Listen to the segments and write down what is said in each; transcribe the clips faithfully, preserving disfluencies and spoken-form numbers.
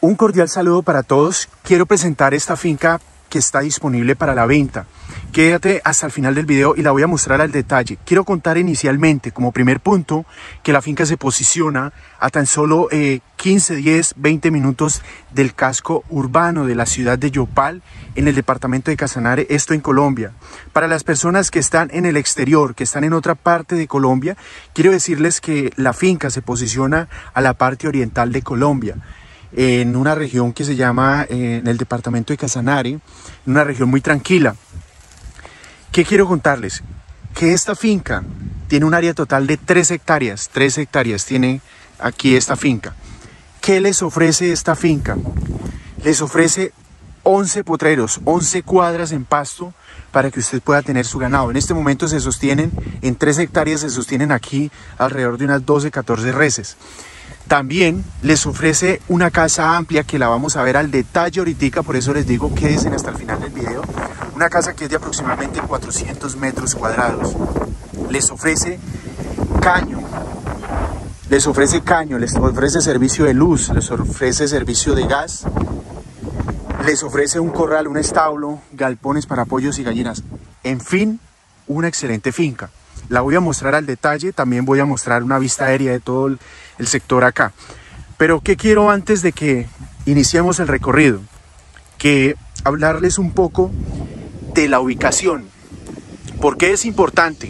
Un cordial saludo para todos. Quiero presentar esta finca que está disponible para la venta. Quédate hasta el final del video y la voy a mostrar al detalle. Quiero contar inicialmente, como primer punto, que la finca se posiciona a tan solo eh, quince, diez, veinte minutos del casco urbano de la ciudad de Yopal, en el departamento de Casanare, esto en Colombia. Para las personas que están en el exterior, que están en otra parte de Colombia, quiero decirles que la finca se posiciona a la parte oriental de Colombia, en una región que se llama, eh, en el departamento de Casanare, una región muy tranquila. ¿Qué quiero contarles? Que esta finca tiene un área total de tres hectáreas, tres hectáreas tiene aquí esta finca. ¿Qué les ofrece esta finca? Les ofrece once potreros, once cuadras en pasto para que usted pueda tener su ganado. En este momento se sostienen, en tres hectáreas se sostienen aquí alrededor de unas doce, catorce reses. También les ofrece una casa amplia que la vamos a ver al detalle ahorita, por eso les digo quédense hasta el final del video. Una casa que es de aproximadamente cuatrocientos metros cuadrados. Les ofrece caño, les ofrece caño, les ofrece servicio de luz, les ofrece servicio de gas, les ofrece un corral, un establo, galpones para pollos y gallinas. En fin, una excelente finca. La voy a mostrar al detalle, también voy a mostrar una vista aérea de todo el, el sector acá. Pero ¿qué quiero antes de que iniciemos el recorrido? Que hablarles un poco de la ubicación. ¿Por qué es importante?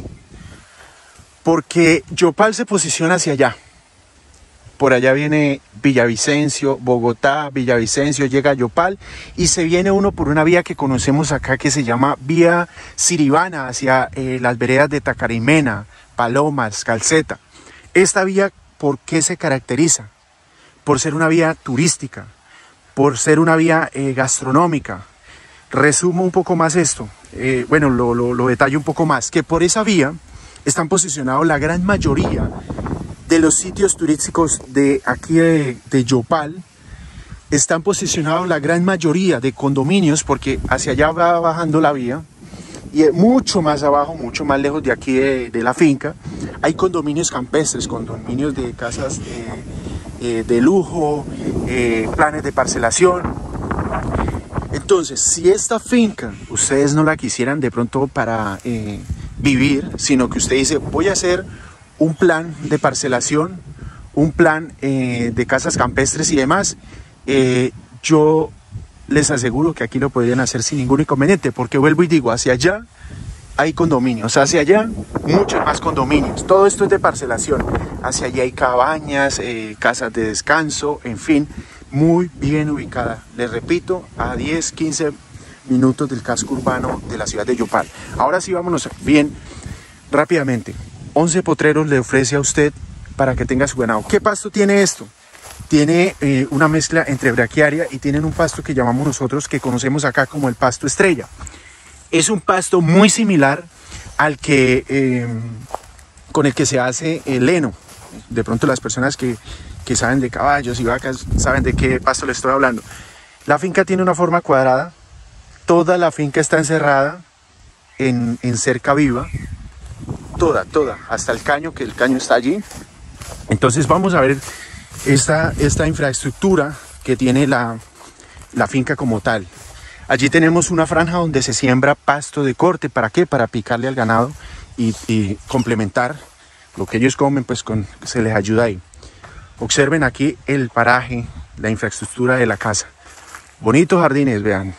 Porque Yopal se posiciona hacia allá. Por allá viene Villavicencio, Bogotá, Villavicencio, llega a Yopal y se viene uno por una vía que conocemos acá que se llama Vía Siribana hacia eh, las veredas de Tacarimena, Palomas, Calceta. Esta vía, ¿por qué se caracteriza? Por ser una vía turística, por ser una vía eh, gastronómica. Resumo un poco más esto, eh, bueno, lo, lo, lo detallo un poco más, que por esa vía están posicionados la gran mayoría de los sitios turísticos de aquí de, de Yopal. Están posicionados la gran mayoría de condominios, porque hacia allá va bajando la vía y mucho más abajo, mucho más lejos de aquí de, de la finca, hay condominios campestres, condominios de casas eh, eh, de lujo, eh, planes de parcelación. Entonces, si esta finca ustedes no la quisieran de pronto para eh, vivir, sino que usted dice voy a hacer un plan de parcelación, un plan eh, de casas campestres y demás, eh, yo les aseguro que aquí lo podrían hacer sin ningún inconveniente, porque vuelvo y digo, hacia allá hay condominios, hacia allá muchos más condominios, todo esto es de parcelación, hacia allá hay cabañas, eh, casas de descanso, en fin, muy bien ubicada, les repito, a diez, quince minutos del casco urbano de la ciudad de Yopal. Ahora sí, vámonos bien rápidamente. once potreros le ofrece a usted para que tenga su ganado. ¿Qué pasto tiene esto? Tiene eh, una mezcla entre braquiaria y tienen un pasto que llamamos nosotros, que conocemos acá como el pasto estrella. Es un pasto muy similar al que eh, con el que se hace el heno. De pronto las personas que, que saben de caballos y vacas saben de qué pasto les estoy hablando. La finca tiene una forma cuadrada. Toda la finca está encerrada en, en cerca viva. Toda, toda, hasta el caño, que el caño está allí. Entonces vamos a ver esta, esta infraestructura que tiene la, la finca como tal. Allí tenemos una franja donde se siembra pasto de corte. ¿Para qué? Para picarle al ganado y, y complementar lo que ellos comen, pues con, se les ayuda ahí. Observen aquí el paraje, la infraestructura de la casa. Bonitos jardines, vean.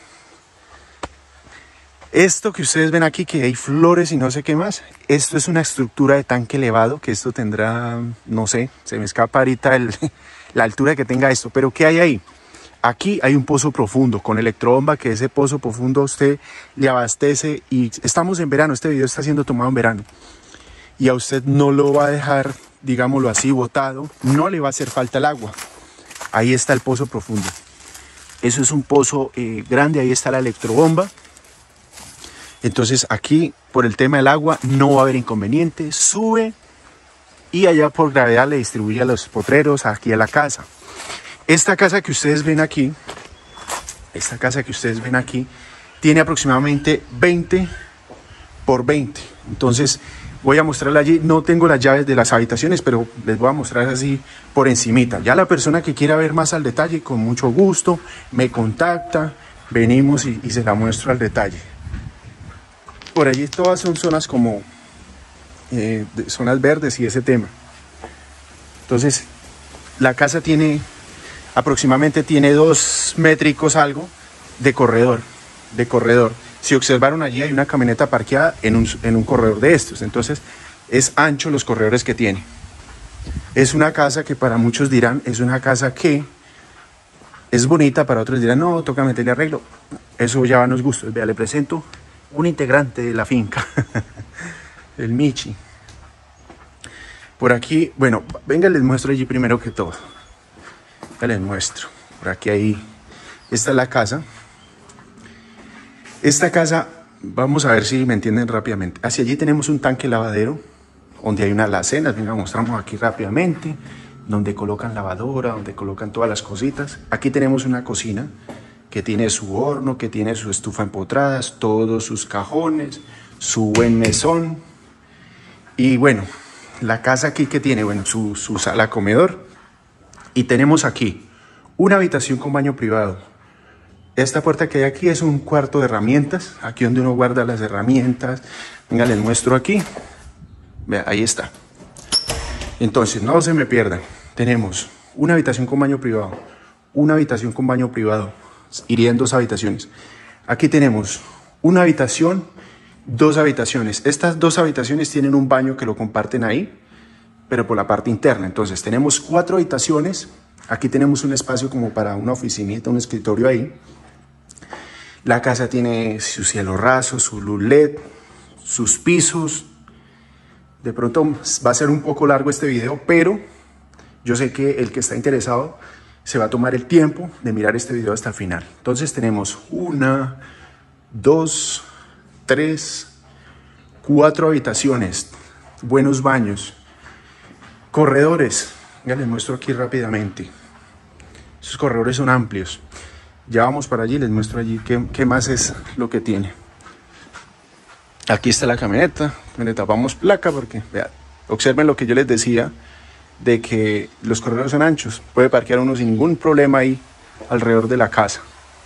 Esto que ustedes ven aquí, que hay flores y no sé qué más, esto es una estructura de tanque elevado, que esto tendrá, no sé, se me escapa ahorita el, la altura que tenga esto, pero ¿qué hay ahí? Aquí hay un pozo profundo con electrobomba, que ese pozo profundo a usted le abastece, y estamos en verano, este video está siendo tomado en verano, y a usted no lo va a dejar, digámoslo así, botado, no le va a hacer falta el agua. Ahí está el pozo profundo, eso es un pozo eh, grande, ahí está la electrobomba. Entonces aquí por el tema del agua no va a haber inconveniente, sube y allá por gravedad le distribuye a los potreros, aquí a la casa. Esta casa que ustedes ven aquí, esta casa que ustedes ven aquí, tiene aproximadamente veinte por veinte. Entonces Voy a mostrarla allí, no tengo las llaves de las habitaciones, pero les voy a mostrar así por encimita. Ya la persona que quiera ver más al detalle, con mucho gusto, me contacta, venimos y, y se la muestro al detalle. Por allí todas son zonas como eh, zonas verdes y ese tema. Entonces, la casa tiene, aproximadamente tiene dos métricos algo de corredor, de corredor. Si observaron allí hay una camioneta parqueada en un, en un corredor de estos, entonces es ancho los corredores que tiene. Es una casa que para muchos dirán, es una casa que es bonita, para otros dirán, no, toca meterle arreglo. Eso ya va a los gustos. Vea, le presento un integrante de la finca, el Michi. Por aquí, bueno, venga, les muestro allí primero que todo. Ya les muestro. Por aquí ahí, esta es la casa. Esta casa, vamos a ver si me entienden rápidamente. Hacia allí tenemos un tanque lavadero, donde hay unas alacenas, venga, mostramos aquí rápidamente, donde colocan lavadora, donde colocan todas las cositas. Aquí tenemos una cocina que tiene su horno, que tiene su estufa empotradas, todos sus cajones, su buen mesón. Y bueno, la casa aquí que tiene, bueno, su, su sala comedor. Y tenemos aquí una habitación con baño privado. Esta puerta que hay aquí es un cuarto de herramientas, aquí donde uno guarda las herramientas. Venga, les muestro aquí. Vea, ahí está. Entonces, no se me pierdan. Tenemos una habitación con baño privado, una habitación con baño privado. Irían dos habitaciones. Aquí tenemos una habitación, dos habitaciones. Estas dos habitaciones tienen un baño que lo comparten ahí, pero por la parte interna. Entonces, tenemos cuatro habitaciones. Aquí tenemos un espacio como para una oficinita, un escritorio ahí. La casa tiene su cielo raso, su luz L E D, sus pisos. De pronto va a ser un poco largo este video, pero yo sé que el que está interesado se va a tomar el tiempo de mirar este video hasta el final. Entonces tenemos una, dos, tres, cuatro habitaciones, buenos baños, corredores. Ya les muestro aquí rápidamente. Esos corredores son amplios. Ya vamos para allí, les muestro allí qué, qué más es lo que tiene. Aquí está la camioneta, le tapamos placa porque, vean, observen lo que yo les decía, de que los corredores son anchos. Puede parquear uno sin ningún problema ahí alrededor de la casa.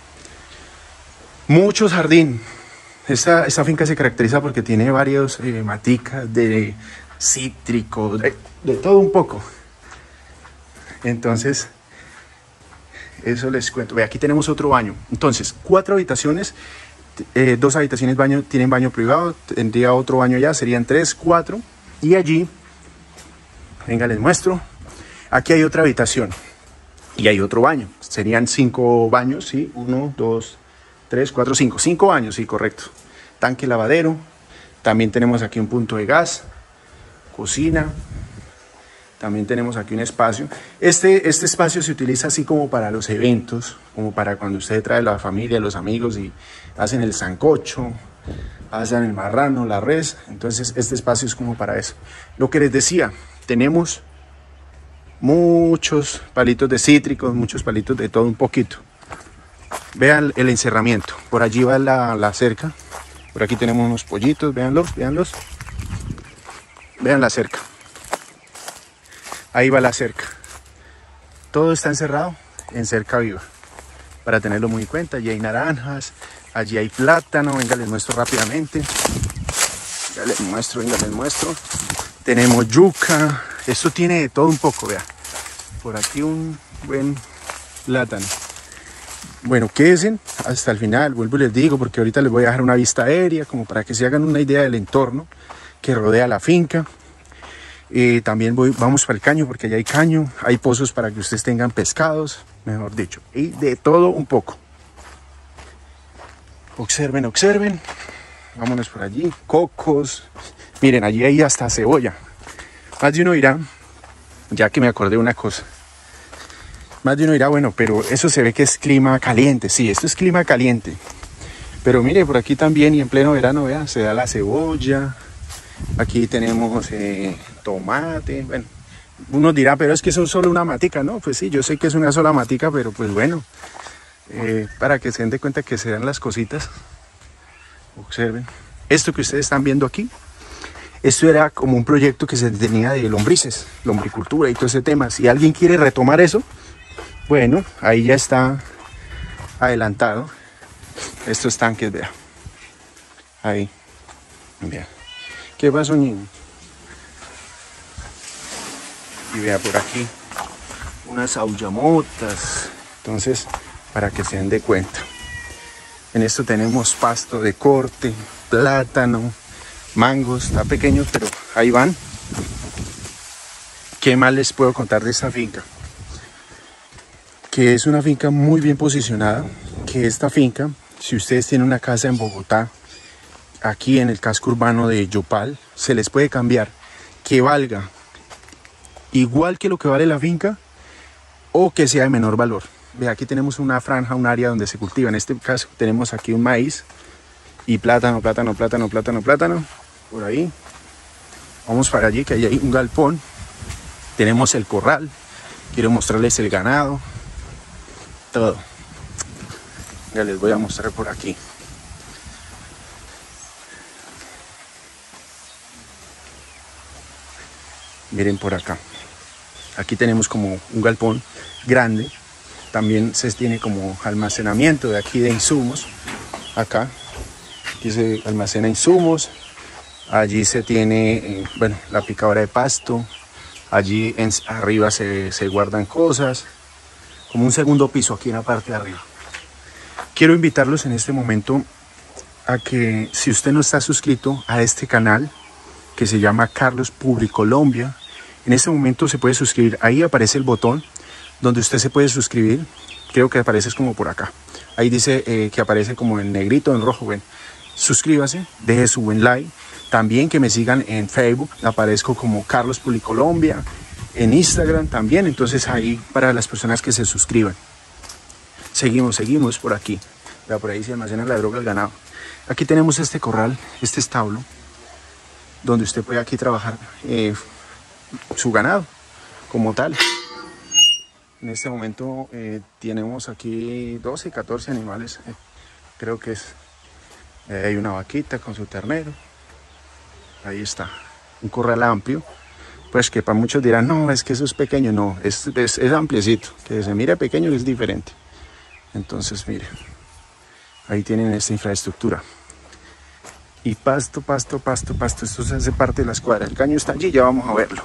Mucho jardín. Esta, esta finca se caracteriza porque tiene varias eh, maticas de cítricos, de, de todo un poco. Entonces, eso les cuento. Ve, aquí tenemos otro baño. Entonces, cuatro habitaciones, eh, dos habitaciones baño, tienen baño privado. Tendría otro baño ya, serían tres, cuatro. Y allí, venga, les muestro. Aquí hay otra habitación y hay otro baño. Serían cinco baños, ¿sí? Uno, dos, tres, cuatro, cinco. Cinco baños, sí, correcto. Tanque lavadero. También tenemos aquí un punto de gas, cocina. También tenemos aquí un espacio. Este, este espacio se utiliza así como para los eventos, como para cuando usted trae la familia, los amigos y hacen el sancocho, hacen el marrano, la res. Entonces este espacio es como para eso. Lo que les decía, tenemos muchos palitos de cítricos, muchos palitos de todo un poquito. Vean el encerramiento. Por allí va la, la cerca. Por aquí tenemos unos pollitos, véanlos, véanlos. Vean la cerca. Ahí va la cerca. Todo está encerrado en cerca viva. Para tenerlo muy en cuenta. Allí hay naranjas. Allí hay plátano. Venga, les muestro rápidamente. Ya les muestro, venga, les muestro. Tenemos yuca. Esto tiene de todo un poco, vea. Por aquí un buen plátano. Bueno, quédense hasta el final. Vuelvo y les digo, porque ahorita les voy a dejar una vista aérea, como para que se hagan una idea del entorno que rodea la finca. Eh, también voy, vamos para el caño, porque allá hay caño, hay pozos para que ustedes tengan pescados, mejor dicho, y de todo un poco. Observen, observen, vámonos por allí, cocos, miren, allí hay hasta cebolla. Más de uno dirá, ya que me acordé de una cosa, más de uno dirá, bueno, pero eso se ve que es clima caliente. Sí, esto es clima caliente, pero mire, por aquí también y en pleno verano, vean, se da la cebolla. Aquí tenemos eh, tomate. Bueno, uno dirá, pero es que son solo una matica, ¿no? Pues sí, yo sé que es una sola matica, pero pues bueno, eh, para que se den de cuenta que se dan las cositas. Observen, esto que ustedes están viendo aquí Esto era como un proyecto que se tenía de lombrices, lombricultura y todo ese tema. Si alguien quiere retomar eso, bueno, ahí ya está adelantado. Estos tanques, vea. Ahí, vea. ¿Qué pasó, niño? Y vea por aquí unas aullamotas. Entonces, para que se den de cuenta. En esto tenemos pasto de corte, plátano, mangos. Está pequeño, pero ahí van. ¿Qué más les puedo contar de esta finca? Que es una finca muy bien posicionada. Que esta finca, si ustedes tienen una casa en Bogotá, aquí en el casco urbano de Yopal, se les puede cambiar que valga igual que lo que vale la finca o que sea de menor valor. Ve, aquí tenemos una franja, un área donde se cultiva. En este caso tenemos aquí un maíz y plátano, plátano, plátano, plátano, plátano. Por ahí. Vamos para allí, que ahí hay un galpón. Tenemos el corral. Quiero mostrarles el ganado. Todo. Ya les voy a mostrar por aquí. Miren por acá. Aquí tenemos como un galpón grande. También se tiene como almacenamiento de aquí de insumos. Acá, aquí se almacena insumos. Allí se tiene, eh, bueno, la picadora de pasto. Allí en, arriba se, se guardan cosas. Como un segundo piso aquí en la parte de arriba. Quiero invitarlos en este momento a que, si usted no está suscrito a este canal, que se llama Carlos Publicolombia, en este momento se puede suscribir. Ahí aparece el botón donde usted se puede suscribir. Creo que aparece como por acá. Ahí dice eh, que aparece como en negrito, en rojo. Bueno, suscríbase, deje su buen like. También que me sigan en Facebook. Aparezco como Carlos Publicolombia. En Instagram también. Entonces ahí para las personas que se suscriban. Seguimos, seguimos por aquí. Ya por ahí se almacena la droga del ganado. Aquí tenemos este corral, este establo, donde usted puede aquí trabajar eh, su ganado como tal. En este momento eh, tenemos aquí doce, catorce animales. Eh, creo que es. Eh, hay una vaquita con su ternero. Ahí está. Un corral amplio. Pues que para muchos dirán, no, es que eso es pequeño. No, es, es, es ampliecito. Que se mire pequeño es diferente. Entonces, mire. Ahí tienen esta infraestructura. Y pasto, pasto, pasto, pasto. Esto se hace parte de la escuadra. El caño está allí, ya vamos a verlo.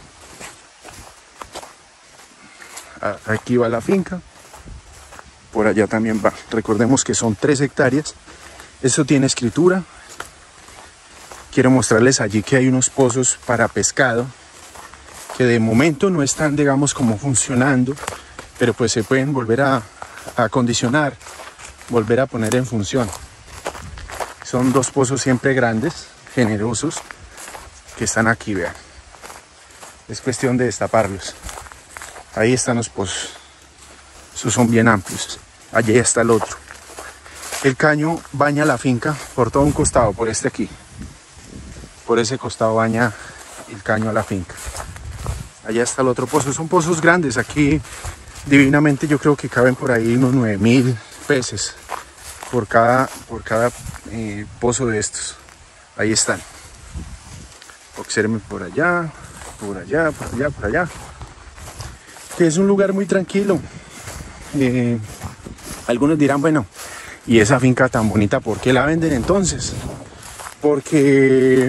Aquí va la finca, por allá también va. Recordemos que son tres hectáreas. Esto tiene escritura. Quiero mostrarles allí que hay unos pozos para pescado que de momento no están, digamos, como funcionando, pero pues se pueden volver a, a acondicionar, volver a poner en función. Son dos pozos siempre grandes, generosos, que están aquí, vean. Es cuestión de destaparlos. Ahí están los pozos. Esos son bien amplios. Allí está el otro. El caño baña la finca por todo un costado, por este aquí. Por ese costado baña el caño a la finca. Allá está el otro pozo. Son pozos grandes. Aquí divinamente yo creo que caben por ahí unos nueve mil peces por cada, por cada eh, pozo de estos. Ahí están. Observen por allá, por allá, por allá, por allá. Que es un lugar muy tranquilo. Eh, algunos dirán, bueno, ¿y esa finca tan bonita por qué la venden entonces? Porque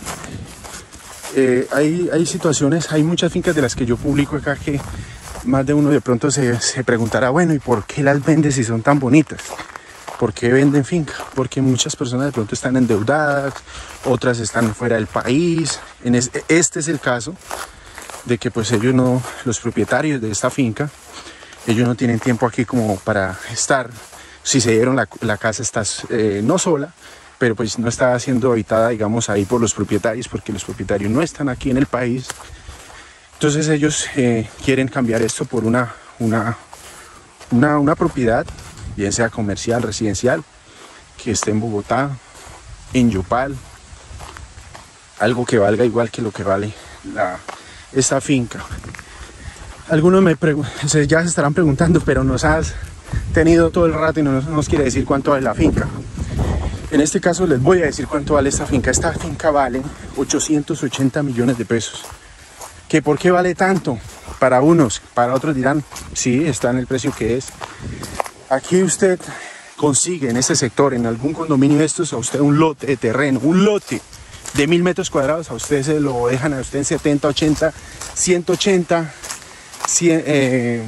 eh, hay, hay situaciones, hay muchas fincas de las que yo publico acá que más de uno de pronto se, se preguntará, bueno, ¿y por qué las venden si son tan bonitas? ¿Por qué venden finca? Porque muchas personas de pronto están endeudadas, otras están fuera del país. En es, este es el caso de que pues ellos no, los propietarios de esta finca, ellos no tienen tiempo aquí como para estar. Si se dieron la, la casa está eh, no sola, pero pues no está siendo habitada, digamos, ahí por los propietarios, porque los propietarios no están aquí en el país. Entonces ellos eh, quieren cambiar esto por una, una, una, una propiedad, bien sea comercial, residencial, que esté en Bogotá, en Yopal, algo que valga igual que lo que vale la, esta finca. Algunos me ya se estarán preguntando, pero nos has tenido todo el rato y no nos, nos quiere decir cuánto vale la finca. En este caso les voy a decir cuánto vale esta finca. Esta finca vale ochocientos ochenta millones de pesos. ¿Que por qué vale tanto? Para unos, para otros dirán, sí, está en el precio que es. Aquí usted consigue en este sector, en algún condominio de estos, a usted un lote de terreno, un lote de mil metros cuadrados, a usted se lo dejan a usted en setenta, ochenta, ciento ochenta, cien, eh,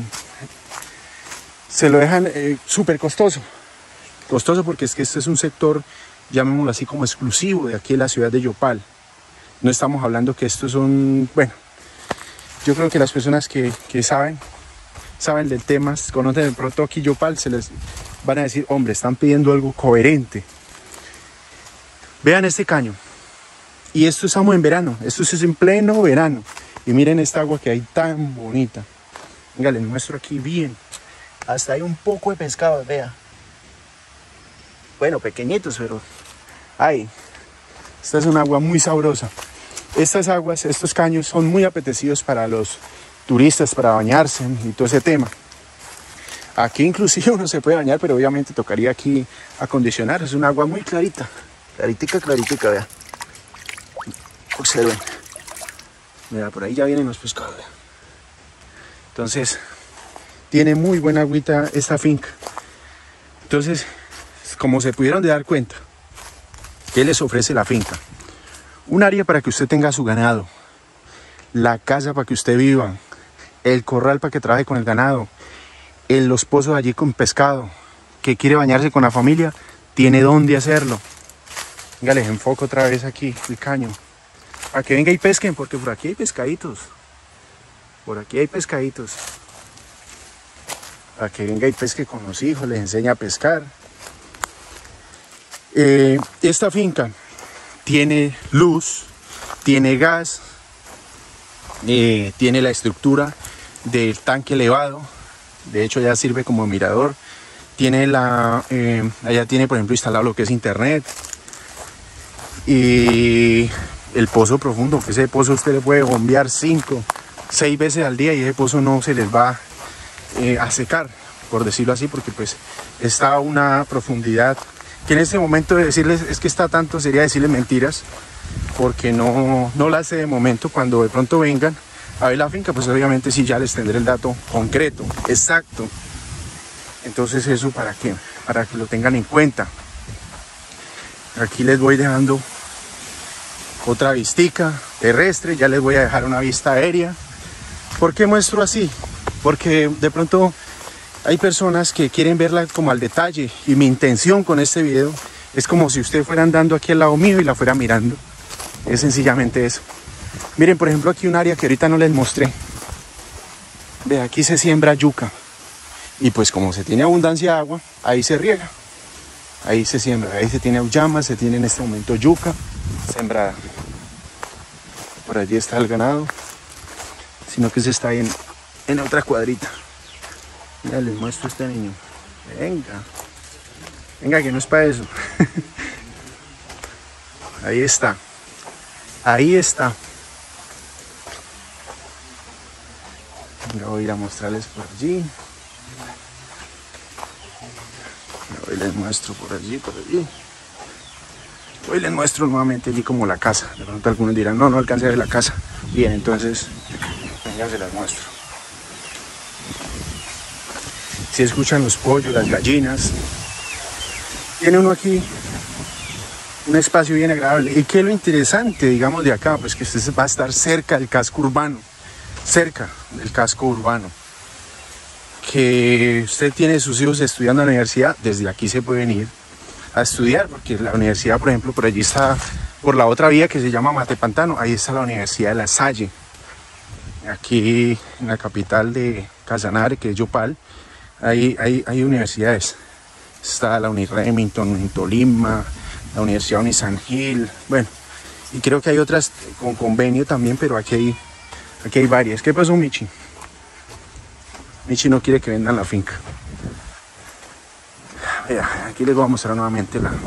se lo dejan eh, súper costoso. Costoso porque es que este es un sector, llamémoslo así, como exclusivo de aquí en la ciudad de Yopal. No estamos hablando que estos son, bueno, yo creo que las personas que, que saben, saben del tema, conocen de pronto aquí Yopal, se les van a decir, hombre, están pidiendo algo coherente. Vean este caño. Y esto estamos en verano, esto es en pleno verano. Y miren esta agua que hay tan bonita. Venga, les muestro aquí bien. Hasta hay un poco de pescado, vea. Bueno, pequeñitos, pero hay. Esta es una agua muy sabrosa. Estas aguas, estos caños son muy apetecidos para los turistas, para bañarse y todo ese tema. Aquí inclusive uno se puede bañar, pero obviamente tocaría aquí acondicionar. Es una agua muy clarita, claritica, claritica, vea. Observen. Mira, por ahí ya vienen los pescados, vea. Entonces, tiene muy buena agüita esta finca. Entonces, como se pudieron de dar cuenta, ¿qué les ofrece la finca? Un área para que usted tenga su ganado, la casa para que usted viva, el corral para que trabaje con el ganado, el, los pozos allí con pescado, que quiere bañarse con la familia, tiene dónde hacerlo. Venga, les enfoco otra vez aquí el caño, para que venga y pesquen, porque por aquí hay pescaditos, por aquí hay pescaditos, para que venga y pesque con los hijos, les enseña a pescar. Eh, esta finca tiene luz, tiene gas, eh, tiene la estructura del tanque elevado, de hecho ya sirve como mirador, tiene la, eh, allá tiene por ejemplo instalado lo que es internet y el pozo profundo, que ese pozo usted le puede bombear cinco, seis veces al día y ese pozo no se les va eh, a secar, por decirlo así, porque pues está a una profundidad que en este momento de decirles es que está tanto sería decirles mentiras, porque no, no la hace de momento. Cuando de pronto vengan a ver la finca, pues obviamente sí ya les tendré el dato concreto, exacto. Entonces eso para qué, para que lo tengan en cuenta. Aquí les voy dejando otra vistica terrestre, ya les voy a dejar una vista aérea. ¿Por qué muestro así? Porque de pronto hay personas que quieren verla como al detalle y mi intención con este video es como si usted fuera andando aquí al lado mío y la fuera mirando. Es sencillamente eso. Miren, por ejemplo, aquí un área que ahorita no les mostré. De aquí se siembra yuca. Y pues como se tiene abundancia de agua, ahí se riega. Ahí se siembra, ahí se tiene auyama, se tiene en este momento yuca sembrada. Por allí está el ganado. Sino que se está ahí en, en otra cuadrita. Ya les muestro a este niño. Venga. Venga, que no es para eso. Ahí está. Ahí está. Voy a ir a mostrarles por allí. Hoy les muestro por allí, por allí. Hoy les muestro nuevamente allí como la casa. De pronto algunos dirán, no, no alcancé a ver la casa. Bien, entonces, venga, se las muestro. Si escuchan los pollos, las gallinas. Tiene uno aquí un espacio bien agradable. ¿Y qué es lo interesante, digamos, de acá? Pues que usted va a estar cerca del casco urbano. Cerca del casco urbano. Que usted tiene sus hijos estudiando en la universidad, desde aquí se pueden ir a estudiar, porque la universidad, por ejemplo, por allí está, por la otra vía que se llama Matepantano, ahí está la Universidad de La Salle. Aquí en la capital de Casanare, que es Yopal, Hay, hay, hay universidades, está la Uniremington en Tolima, la Universidad Unisan Gil, bueno, y creo que hay otras con convenio también, pero aquí hay, aquí hay varias. ¿Qué pasó, Michi? Michi no quiere que vendan la finca. Vea, aquí les voy a mostrar nuevamente la,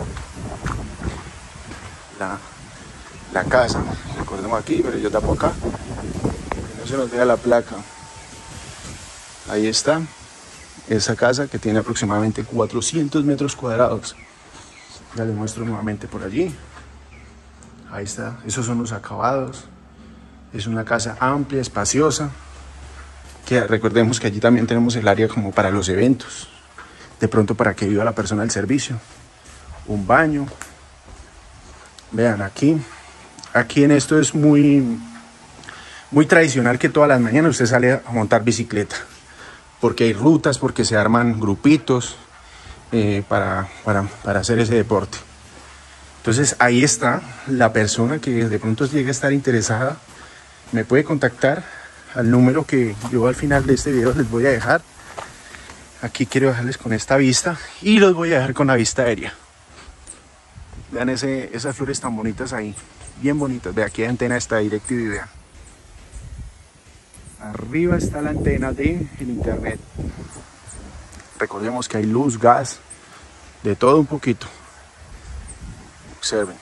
la, la casa. Recordemos aquí, pero yo tapo acá, que no se nos vea la placa. Ahí está. Esa casa que tiene aproximadamente cuatrocientos metros cuadrados. Ya les muestro nuevamente por allí. Ahí está, esos son los acabados. Es una casa amplia, espaciosa, que recordemos que allí también tenemos el área como para los eventos, de pronto para que viva la persona del servicio. Un baño. Vean aquí, aquí en esto es muy, muy tradicional que todas las mañanas usted sale a montar bicicleta, porque hay rutas, porque se arman grupitos eh, para, para, para hacer ese deporte. Entonces ahí está la persona que de pronto llegue a estar interesada, me puede contactar al número que yo al final de este video les voy a dejar. Aquí quiero dejarles con esta vista y los voy a dejar con la vista aérea. Vean ese, esas flores tan bonitas ahí, bien bonitas. De aquí la antena está DirecTV, vean. Arriba está la antena de el internet. Recordemos que hay luz, gas, de todo un poquito. Observen.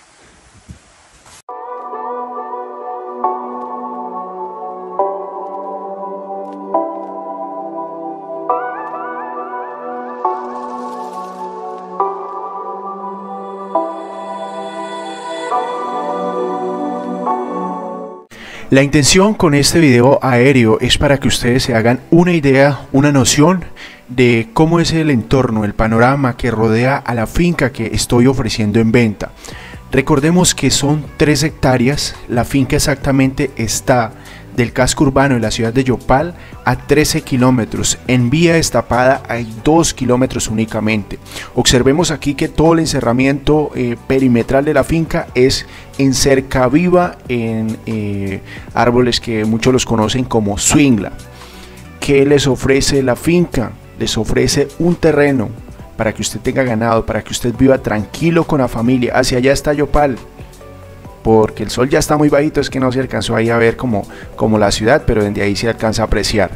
La intención con este video aéreo es para que ustedes se hagan una idea, una noción de cómo es el entorno, el panorama que rodea a la finca que estoy ofreciendo en venta. Recordemos que son tres hectáreas, la finca exactamente está del casco urbano de la ciudad de Yopal a trece kilómetros, en vía destapada hay dos kilómetros únicamente. Observemos aquí que todo el encerramiento eh, perimetral de la finca es en cerca viva, en eh, árboles que muchos los conocen como swingla. ¿Qué les ofrece la finca? Les ofrece un terreno para que usted tenga ganado, para que usted viva tranquilo con la familia. Hacia allá está Yopal, porque el sol ya está muy bajito, es que no se alcanzó ahí a ver como, como la ciudad, pero desde ahí se alcanza a apreciar.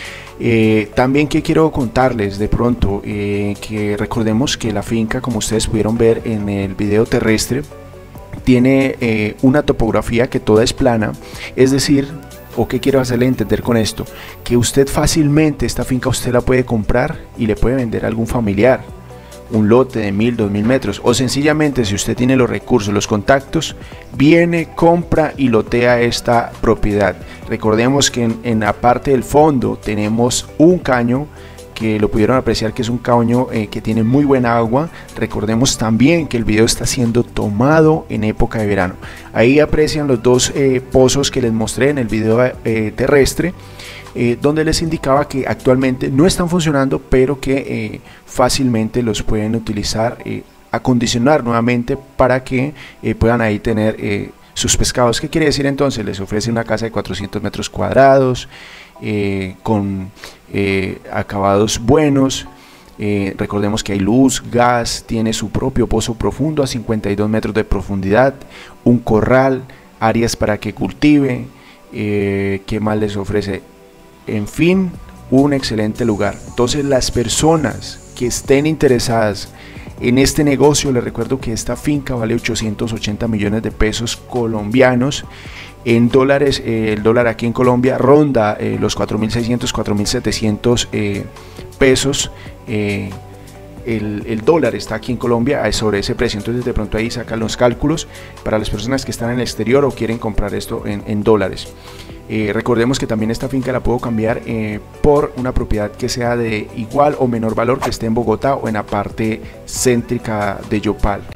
Eh, también que quiero contarles de pronto, eh, que recordemos que la finca, como ustedes pudieron ver en el video terrestre, tiene eh, una topografía que toda es plana, es decir, o qué quiero hacerle entender con esto, que usted fácilmente esta finca usted la puede comprar y le puede vender a algún familiar, un lote de mil, dos mil metros, o sencillamente si usted tiene los recursos, los contactos, viene, compra y lotea esta propiedad. Recordemos que en, en la parte del fondo tenemos un caño que lo pudieron apreciar, que es un caño eh, que tiene muy buena agua. Recordemos también que el video está siendo tomado en época de verano. Ahí aprecian los dos eh, pozos que les mostré en el video eh, terrestre, eh, donde les indicaba que actualmente no están funcionando, pero que eh, fácilmente los pueden utilizar, eh, acondicionar nuevamente para que eh, puedan ahí tener eh, sus pescados. ¿Qué quiere decir entonces? Les ofrece una casa de cuatrocientos metros cuadrados, eh, con eh, acabados buenos. Eh, recordemos que hay luz, gas, tiene su propio pozo profundo a cincuenta y dos metros de profundidad, un corral, áreas para que cultive. Eh, ¿qué más les ofrece? En fin, un excelente lugar. Entonces, las personas que estén interesadas en este negocio, les recuerdo que esta finca vale ochocientos ochenta millones de pesos colombianos. En dólares, eh, el dólar aquí en Colombia ronda eh, los cuatro mil seiscientos, cuatro mil setecientos eh, pesos. Eh, el, el dólar está aquí en Colombia sobre ese precio, entonces de pronto ahí sacan los cálculos para las personas que están en el exterior o quieren comprar esto en, en dólares. Eh, recordemos que también esta finca la puedo cambiar eh, por una propiedad que sea de igual o menor valor, que esté en Bogotá o en la parte céntrica de Yopal.